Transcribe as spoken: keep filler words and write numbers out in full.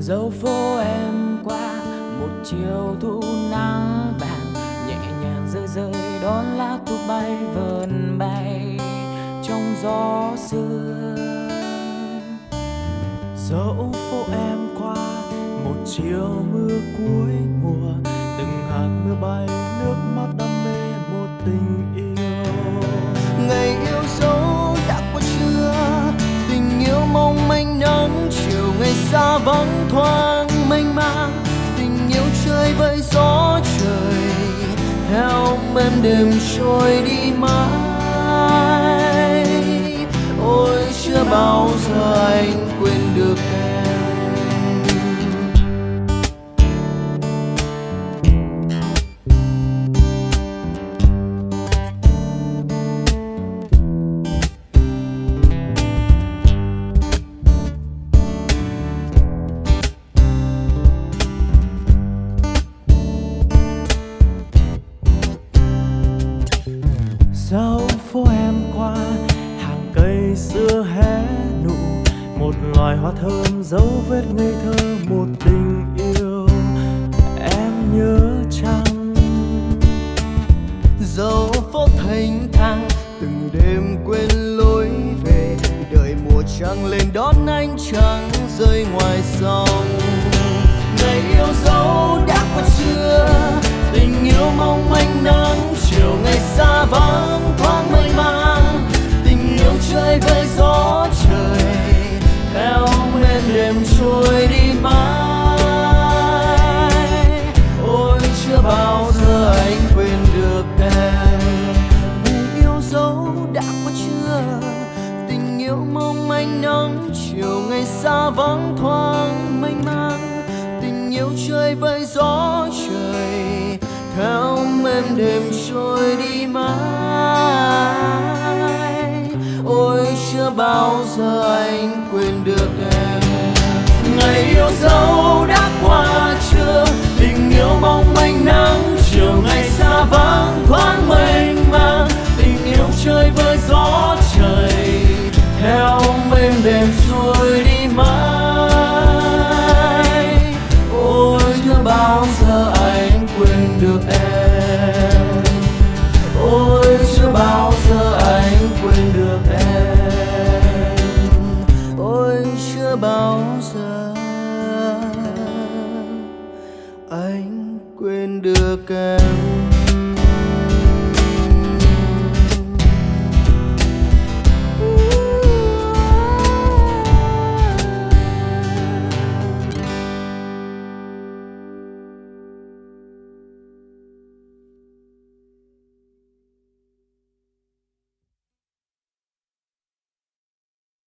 dấu phố em qua một chiều thu nắng vàng, nhẹ nhàng rơi rơi đón lá thu bay vờn bay trong gió sương. Dẫu phố em qua một chiều mưa cuối mùa, từng hạt mưa bay nước mắt đam mê một tình yêu. Ngày yêu dấu đã qua chưa, tình yêu mong manh nắng chiều, ngày xa vắng thoáng mênh mang, tình yêu chơi với gió trời theo êm đêm trôi đi mãi. Ôi chưa bao giờ anh quên được em. Dẫu phố em qua hàng cây xưa hé nụ, một loài hoa thơm dấu vết ngây thơ một tình yêu. Em nhớ chăng? Dẫu phố thanh thang từng đêm quên lối về, đợi mùa trăng lên đón ánh trăng rơi ngoài sông. Ngày yêu dấu đã qua chưa, tình yêu mong manh nắng chiều, ngày xa vắng thoáng mênh mang, tình yêu chơi với gió trời theo êm đêm trôi đi mãi. Ôi chưa bao giờ anh quên được em. Ngày yêu dấu đã qua chưa, tình yêu mong manh nắng chiều, ngày xa vắng thoáng mênh mang, tình yêu chơi với gió trời theo êm đêm trôi đi mãi. Ôi chưa bao giờ anh quên được em. Ngày yêu dấu đã qua chưa,